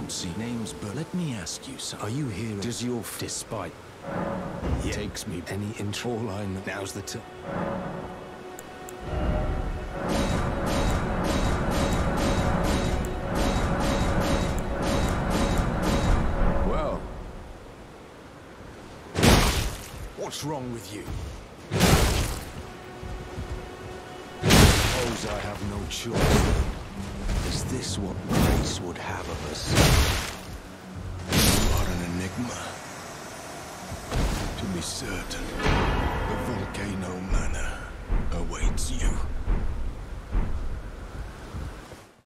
don't see names, but let me ask you something. Are you here? Does your despite takes me any interest? All I know now's the time. Well, what's wrong with you? Suppose I have no choice. Is this what Grace would have of us? You are an enigma. To be certain, the Volcano Manor awaits you.